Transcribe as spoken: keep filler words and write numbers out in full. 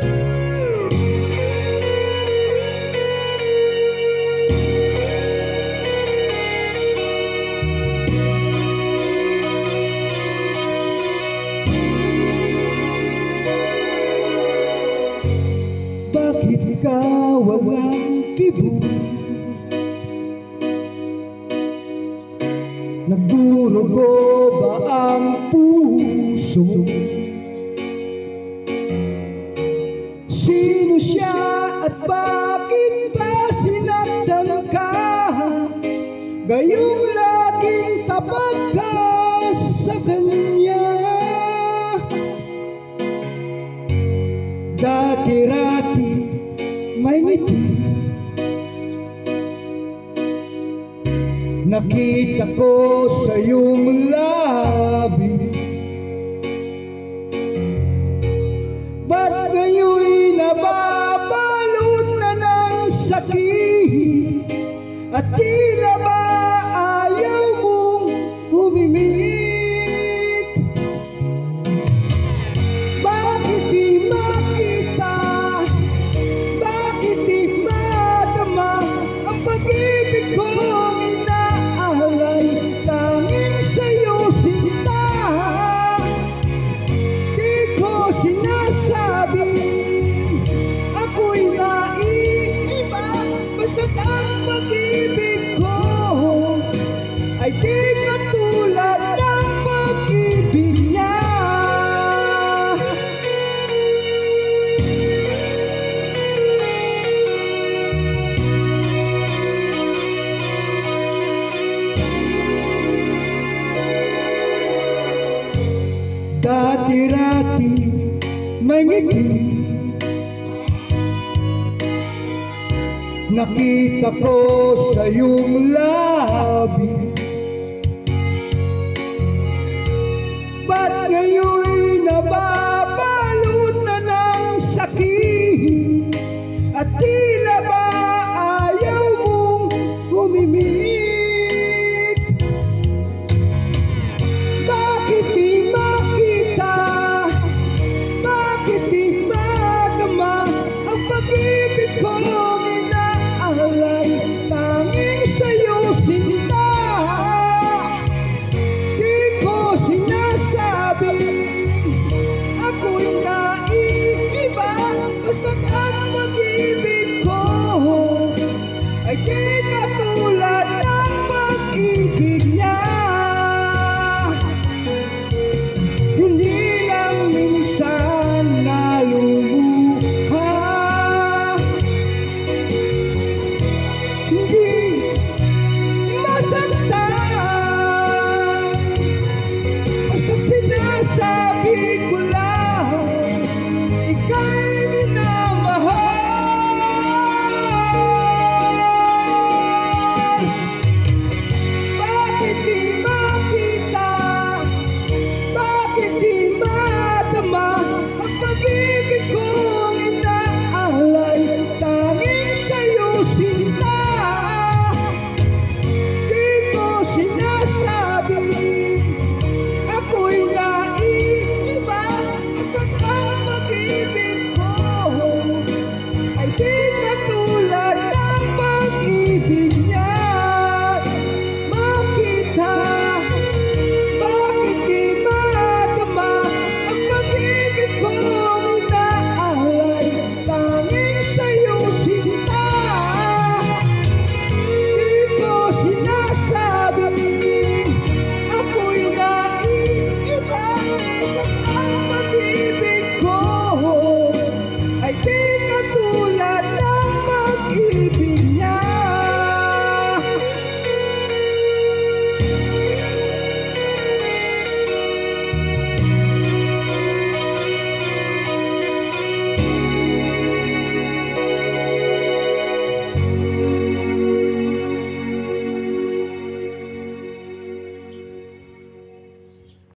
Bakit ka walang kibo? Nagdurugo ba ang puso? Sino siya at bakit ba sinaktan ka? Gayong laging tapat ka sa kanya. Dati-rati may ngiti, nakita ko sa iyong labi. Ba't ngayon'y nababalot na ng sakit? At tila ba ayaw mong umimik? Bakit di makita? Bakit di madama ang pag-ibig kong inaalay? Tanging sa'yo sinta, di ko sinasabi ako'y naiiba. Basta't ang pag-ibig ko ay di katulad ng pag-ibig niya. Dati-rati may ngiti, nakita ko sa iyong labi. Ba't ngayon'y naba